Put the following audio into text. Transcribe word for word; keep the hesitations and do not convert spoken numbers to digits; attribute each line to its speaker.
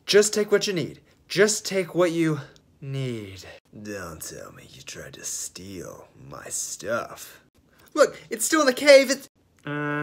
Speaker 1: Just take what you need. Just take what you need.
Speaker 2: Don't tell me you tried to steal my stuff.
Speaker 1: Look, it's still in the cave. It's... Uh...